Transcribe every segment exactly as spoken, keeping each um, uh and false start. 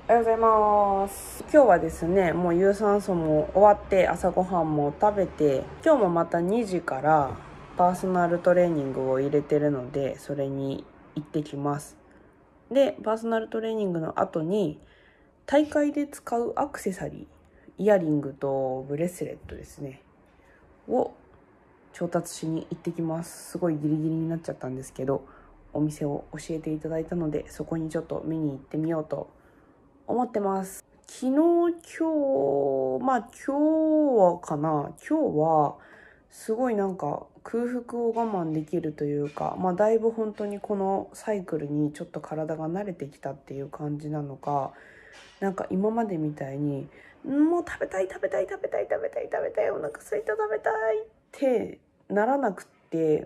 おはようございます。今日はですね、もう有酸素も終わって朝ごはんも食べて、今日もまたにじからパーソナルトレーニングを入れてるので、それに行ってきます。で、パーソナルトレーニングの後に大会で使うアクセサリー、イヤリングとブレスレットですねを調達しに行ってきます。すごいギリギリになっちゃったんですけど、お店を教えていただいたので、そこにちょっと見に行ってみようと思ってます。昨日、今日、まあ今日はかな、今日はすごいなんか空腹を我慢できるというか、まあだいぶ本当にこのサイクルにちょっと体が慣れてきたっていう感じなのか、なんか今までみたいにもう食べたい食べたい食べたい食べたい食べたいお腹空いた食べたいってならなくって、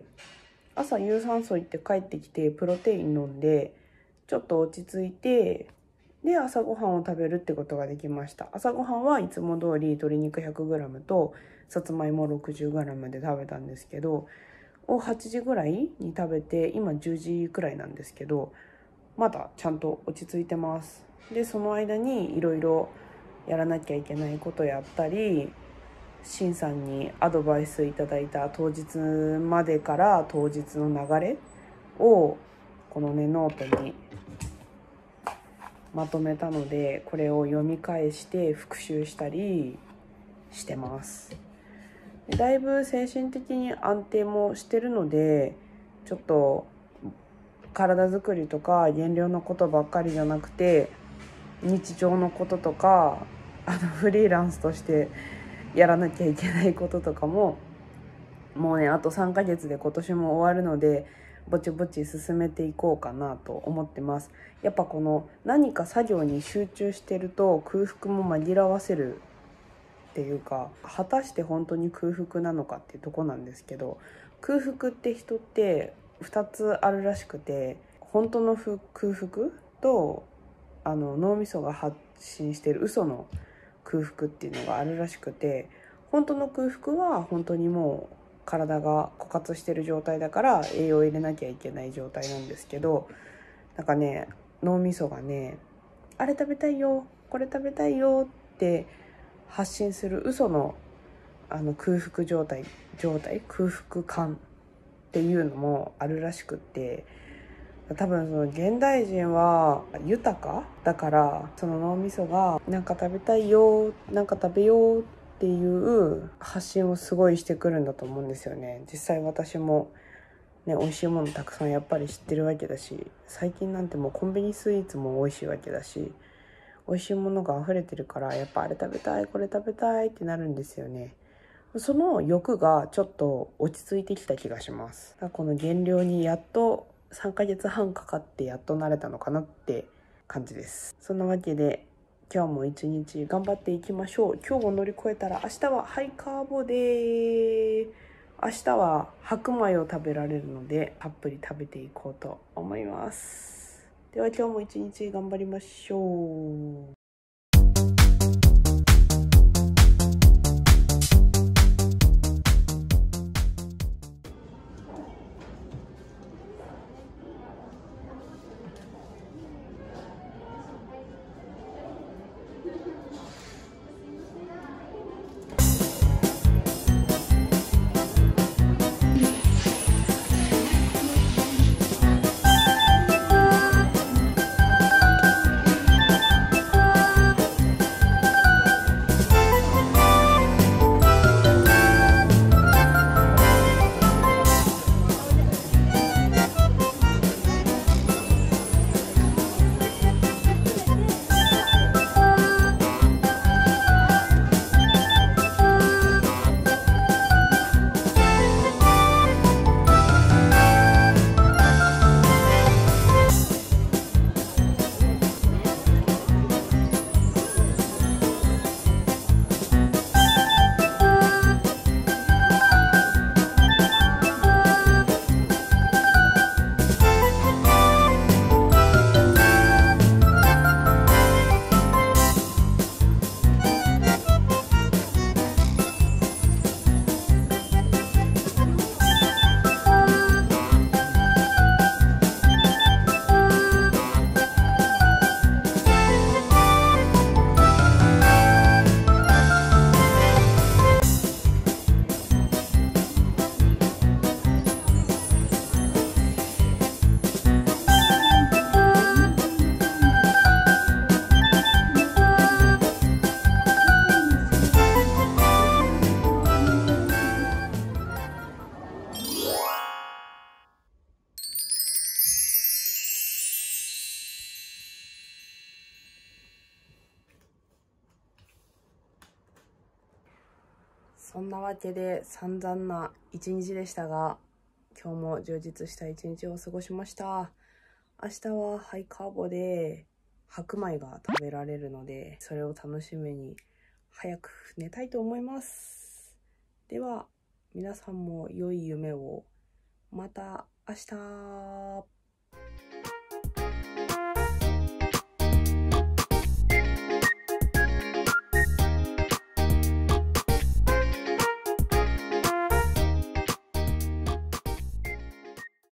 朝有酸素行って帰ってきてプロテイン飲んでちょっと落ち着いて、で朝ごはんを食べるってことができました。朝ごはんはいつも通り鶏肉 ひゃくグラム とさつまいも ろくじゅうグラム で食べたんですけど、をはちじぐらいに食べて、今じゅうじくらいなんですけど、まだちゃんと落ち着いてます。でその間にいろいろやらなきゃいけないことやったり、シンさんにアドバイスいただいた当日までから当日の流れをこのねノートにまとめたので、これを読み返して復習したりしてます。だいぶ精神的に安定もしてるので、ちょっと体づくりとか減量のことばっかりじゃなくて、日常のこととか、あのフリーランスとしてやらなきゃいけないこととかも、もうねあとさんかげつで今年も終わるので、ぼちぼち進めていこうかなと思ってます。やっぱこの何か作業に集中してると空腹も紛らわせるっていうか、果たして本当に空腹なのかっていうとこなんですけど、空腹って人ってふたつあるらしくて、本当の空腹とあの脳みそが発信してる嘘の空腹っていうのがあるらしくて、本当の空腹は本当にもう体が枯渇してる状態だから栄養を入れなきゃいけない状態なんですけど、なんかね脳みそがね、あれ食べたいよこれ食べたいよって発信する嘘のあの空腹状態状態空腹感っていうのもあるらしくって、多分その現代人は豊かだから、その脳みそがなんか食べたいよなんか食べようっていう発信をすごいしてくるんだと思うんですよね。実際私もね、美味しいものたくさんやっぱり知ってるわけだし、最近なんてもうコンビニスイーツも美味しいわけだし、美味しいものが溢れてるから、やっぱあれ食べたいこれ食べたいってなるんですよね。その欲がちょっと落ち着いてきた気がします。だからこの減量にやっとさんかげつはんかかってやっと慣れたのかなって感じです。そんなわけで今日も一日頑張っていきましょう。今日を乗り越えたら明日はハイカーボで、明日は白米を食べられるのでたっぷり食べていこうと思います。では今日も一日頑張りましょう。 そんなわけで散々な一日でしたが、今日も充実した一日を過ごしました。明日はハイカーボで白米が食べられるので、それを楽しみに早く寝たいと思います。では、皆さんも良い夢を。また明日。